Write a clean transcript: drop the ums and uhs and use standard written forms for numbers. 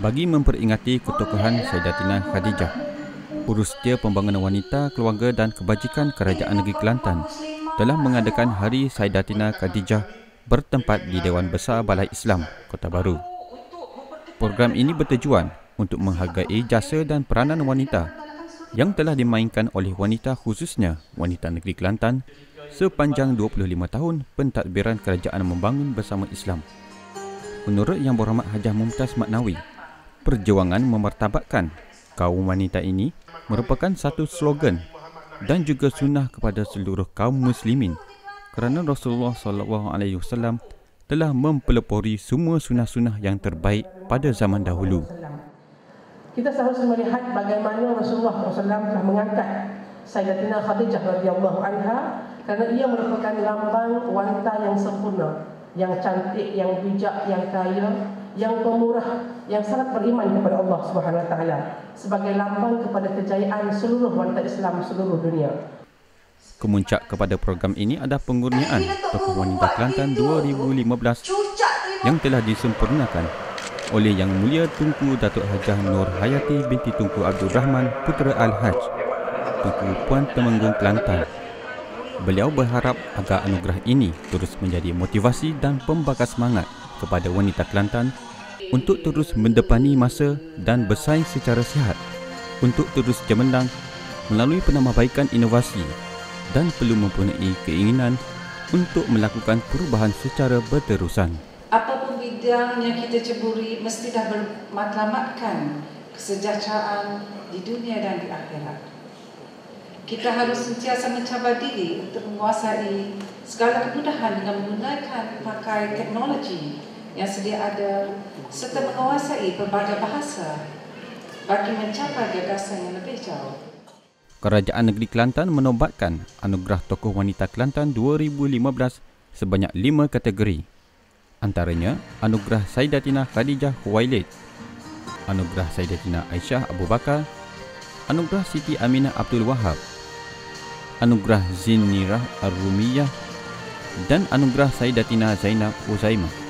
bagi memperingati ketukuhan Sayyidatina Khadijah, Purustia Pembangunan Wanita, Keluarga dan Kebajikan Kerajaan Negeri Kelantan telah mengadakan Hari Sayyidatina Khadijah bertempat di Dewan Besar Balai Islam, Kota Baru. Program ini bertujuan untuk menghargai jasa dan peranan wanita yang telah dimainkan oleh wanita, khususnya wanita negeri Kelantan, sepanjang 25 tahun pentadbiran kerajaan membangun bersama Islam. Menurut Yang Berhormat Hajah Mumtaz Maknawi, perjuangan memartabatkan kaum wanita ini merupakan satu slogan dan juga sunnah kepada seluruh kaum muslimin, kerana Rasulullah SAW telah mempelopori semua sunnah-sunnah yang terbaik pada zaman dahulu. Kita seharusnya melihat bagaimana Rasulullah SAW telah mengangkat Sayyidatina Khadijah radhiyallahu anha, kerana ia merupakan lambang wanita yang sempurna, yang cantik, yang bijak, yang kaya, yang pemurah, yang sangat beriman kepada Allah Subhanahu Wa Taala, sebagai lambang kepada kejayaan seluruh wanita Islam seluruh dunia. Kemuncak kepada program ini ada pengurniaan Tokoh Wanita Kelantan 2015 yang telah disempurnakan oleh Yang Mulia Tunku Datuk Hajah Nur Hayati binti Tunku Abdul Rahman Putera Al-Haj, Tunku Puan Temenggung Kelantan. Beliau berharap agar anugerah ini terus menjadi motivasi dan pembakar semangat kepada wanita Kelantan untuk terus mendepani masa dan bersaing secara sihat, untuk terus cemerlang melalui penambahbaikan inovasi, dan perlu mempunyai keinginan untuk melakukan perubahan secara berterusan. Apapun bidang yang kita ceburi, mesti dah bermatlamatkan kesejahteraan di dunia dan di akhirat. Kita harus sentiasa mencabar diri untuk menguasai segala kemudahan dengan menggunakan pakai teknologi yang sedia ada, serta menguasai pelbagai bahasa bagi mencapai gagasan yang lebih jauh. Kerajaan Negeri Kelantan menobatkan Anugerah Tokoh Wanita Kelantan 2015 sebanyak 5 kategori. Antaranya Anugerah Sayyidatina Khadijah Khuwailid, Anugerah Sayyidatina Aisyah Abu Bakar, Anugerah Siti Aminah Abdul Wahab, Anugerah Zinnirah Ar-Rumiyah, dan Anugerah Sayyidatina Zainab Uzaimah.